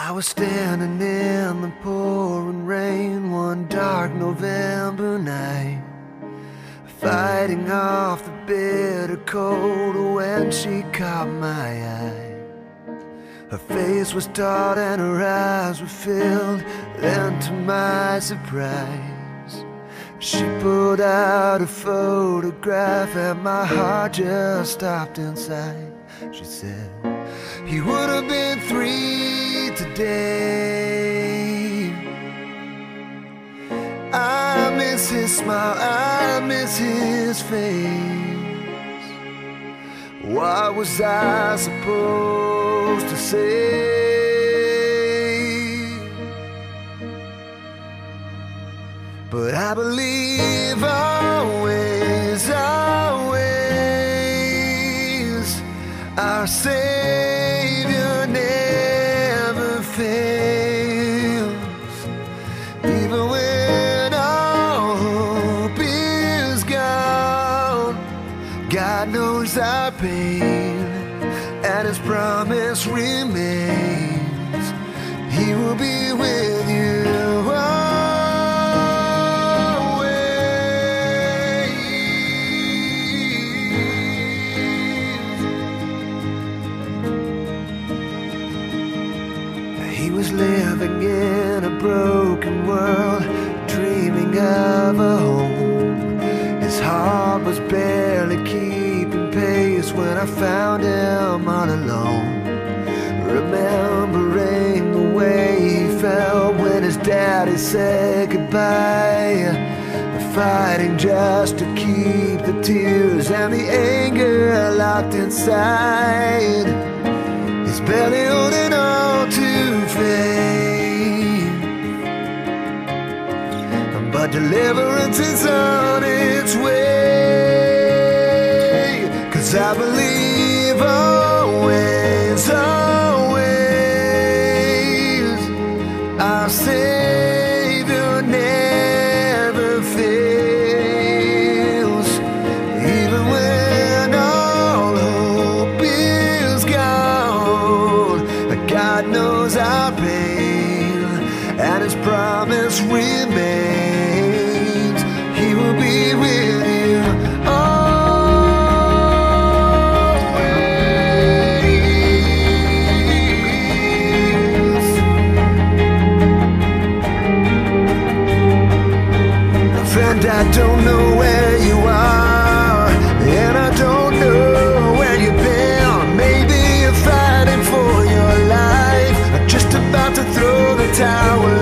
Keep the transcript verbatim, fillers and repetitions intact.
I was standing in the pouring rain one dark November night, fighting off the bitter cold when she caught my eye. Her face was taut and her eyes were filled. Then to my surprise, she pulled out a photograph and my heart just stopped inside. She said, "He would have been three today. I miss his smile, I miss his face." What was I supposed to say? But I believe always, always, our Savior never fails. Even when all hope is gone, God knows our pain, and His promise remains. He will be with you He was living in a broken world, dreaming of a home. His heart was barely keeping pace when I found him all alone. Remembering the way he felt when his daddy said goodbye, fighting just to keep the tears and the anger locked inside. He's barely holding on to faith, but deliverance is on its way. 'Cause I believe always, always, our Savior never fails. Even when all hope is gone, God knows our pain, and His promise remains. He will be with you always. Friend, I don't know where you are, and I don't know where you've been. Maybe you're fighting for your life, just about to throw the towel